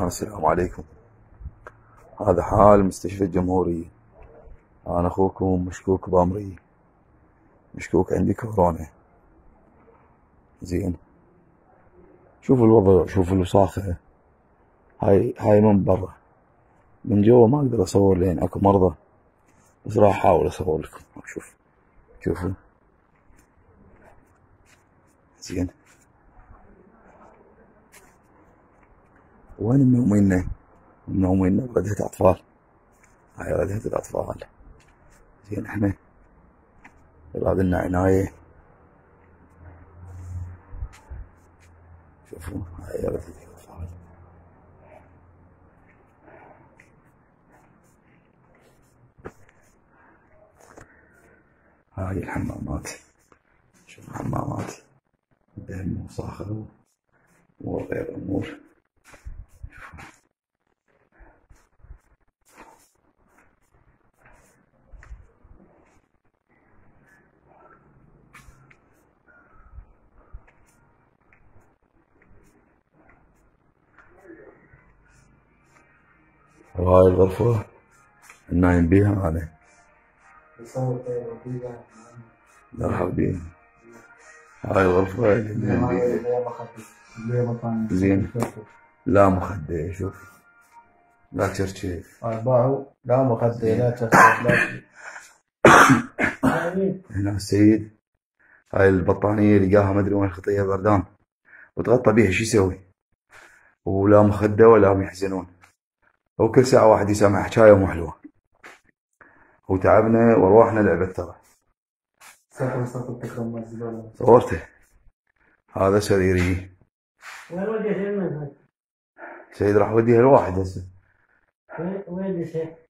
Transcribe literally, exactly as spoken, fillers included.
السلام عليكم. هذا حال مستشفى الجمهورية. أنا أخوكم مشكوك بأمري، مشكوك عندي كورونا. زين، شوفوا الوضع، شوفوا الوساخة. هاي هاي من برا، من جوا ما أقدر أصور لين أكو مرضى، بس راح أحاول أصور لكم. شوف شوفوا. زين، وين منومينا؟ منومينا بردهة أطفال. هاي ردهة الأطفال. زين، احنا يراد لنا عناية. شوفوا، هاي ردهة الأطفال. هاي الحمامات، شوفوا حمامات دهن وصاخة وغير أمور. وهاي الغرفة النايم بيها أنا. مرحبا بيها. هاي الغرفة اللي نايم بيها. زين، لا مخدة. شوف، لا تشرشف. باعوا لا مخدة، لا تشرشف، لا. هنا السيد، هاي البطانية لقاها مدري وين خطية بردان وتغطى بيها، شو يسوي؟ ولا مخدة ولا هم يحزنون. هو كل ساعة واحد يسمع حكاية مو حلوة، وتعبنا وارواحنا لعبت ترى. صورته. هذا سريري. وين وديت المنهج؟ سيد راح اوديها لواحد هسه. وين وين